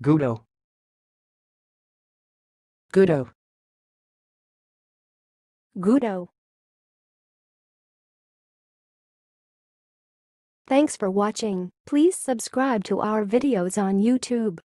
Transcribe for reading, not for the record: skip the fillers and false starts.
goodoh, goodoh. Goodoh. Thanks for watching. Please subscribe to our videos on YouTube.